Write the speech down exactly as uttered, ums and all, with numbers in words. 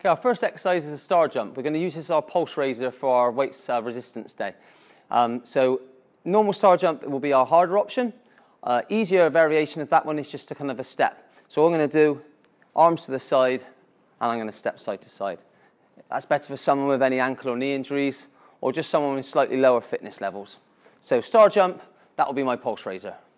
Okay, our first exercise is a star jump. We're going to use this as our pulse raiser for our weights uh, resistance day. Um, so normal star jump will be our harder option. Uh, easier variation of that one is just a kind of a step. So what I'm going to do, arms to the side, and I'm going to step side to side. That's better for someone with any ankle or knee injuries, or just someone with slightly lower fitness levels. So star jump, that will be my pulse raiser.